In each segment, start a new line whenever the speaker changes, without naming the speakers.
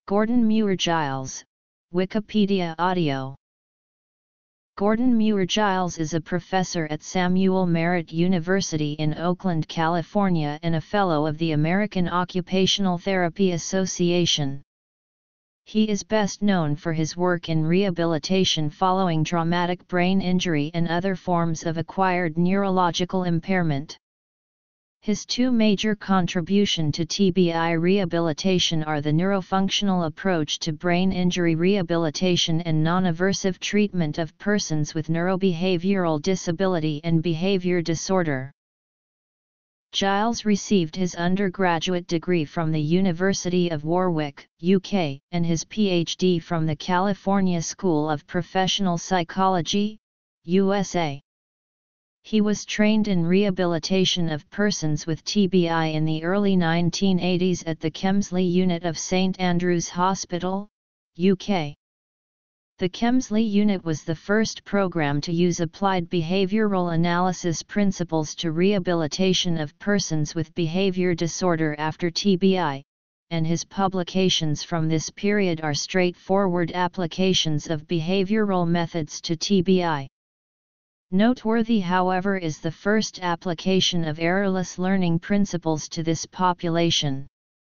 Gordon Muir Giles, Wikipedia Audio. Gordon Muir Giles is a professor at Samuel Merritt University in Oakland, California and a Fellow of the American Occupational Therapy Association. He is best known for his work in rehabilitation following traumatic brain injury and other forms of acquired neurological impairment. His two major contributions to TBI rehabilitation are the neurofunctional approach to brain injury rehabilitation and non-aversive treatment of persons with neurobehavioral disability and behavior disorder. Giles received his undergraduate degree from the University of Warwick, UK, and his PhD from the California School of Professional Psychology, USA. He was trained in rehabilitation of persons with TBI in the early 1980s at the Kemsley unit of St Andrew's Hospital, UK. The Kemsley unit was the first program to use applied behavioral analysis principles to rehabilitation of persons with behavior disorder after TBI, and his publications from this period are straightforward applications of behavioral methods to TBI. Noteworthy, however, is the first application of errorless learning principles to this population.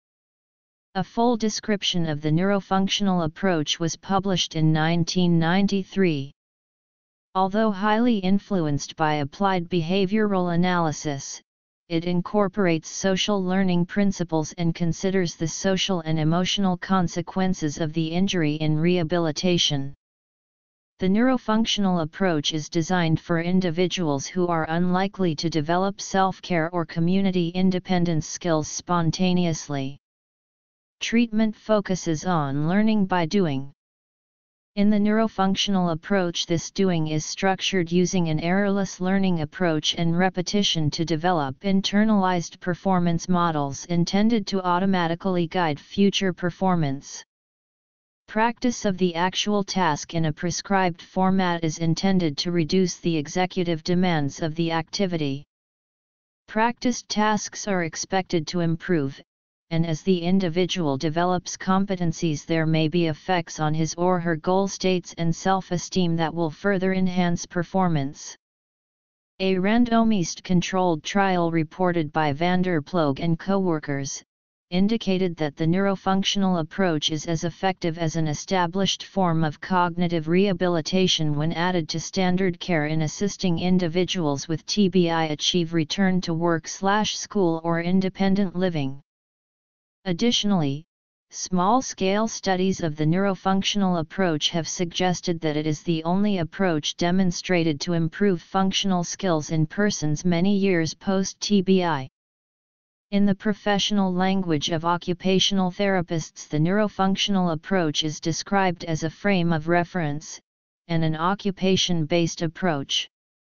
A full description of the neurofunctional approach was published in 1993. Although highly influenced by applied behavioral analysis, it incorporates social learning principles and considers the social and emotional consequences of the injury in rehabilitation. The neurofunctional approach is designed for individuals who are unlikely to develop self-care or community independence skills spontaneously. Treatment focuses on learning by doing. In the neurofunctional approach, this doing is structured using an errorless learning approach and repetition to develop internalized performance models intended to automatically guide future performance. Practice of the actual task in a prescribed format is intended to reduce the executive demands of the activity. Practiced tasks are expected to improve, and as the individual develops competencies, there may be effects on his or her goal states and self-esteem that will further enhance performance. A randomized controlled trial reported by van der Ploeg and co-workers indicated that the neurofunctional approach is as effective as an established form of cognitive rehabilitation when added to standard care in assisting individuals with TBI achieve return to work/school or independent living. Additionally, small-scale studies of the neurofunctional approach have suggested that it is the only approach demonstrated to improve functional skills in persons many years post-TBI. In the professional language of occupational therapists, the neurofunctional approach is described as a frame of reference, and an occupation-based approach.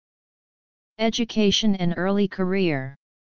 Education and early career.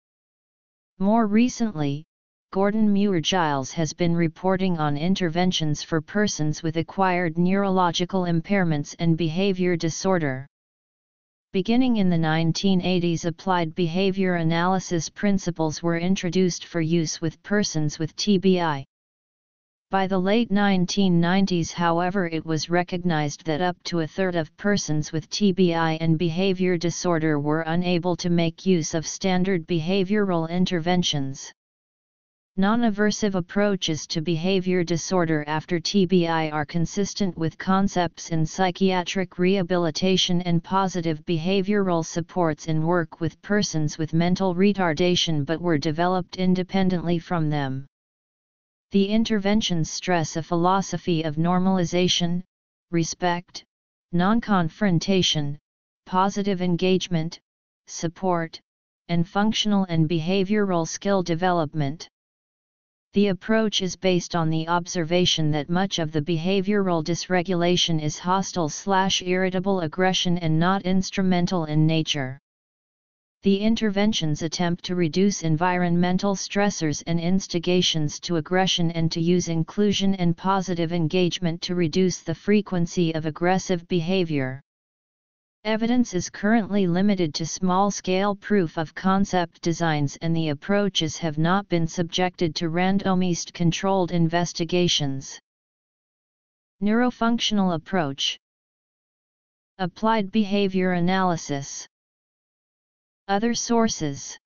More recently, Gordon Muir Giles has been reporting on interventions for persons with acquired neurological impairments and behavior disorder. Beginning in the 1980s, applied behavior analysis principles were introduced for use with persons with TBI. By the late 1990s, however, it was recognized that up to a third of persons with TBI and behavior disorder were unable to make use of standard behavioral interventions. Non-aversive approaches to behavior disorder after TBI are consistent with concepts in psychiatric rehabilitation and positive behavioral supports in work with persons with mental retardation, but were developed independently from them. The interventions stress a philosophy of normalization, respect, non-confrontation, positive engagement, support, and functional and behavioral skill development. The approach is based on the observation that much of the behavioral dysregulation is hostile/irritable aggression and not instrumental in nature. The interventions attempt to reduce environmental stressors and instigations to aggression and to use inclusion and positive engagement to reduce the frequency of aggressive behavior. Evidence is currently limited to small-scale proof-of-concept designs, and the approaches have not been subjected to randomized controlled investigations. Neurofunctional approach. Applied behavior analysis. Other sources.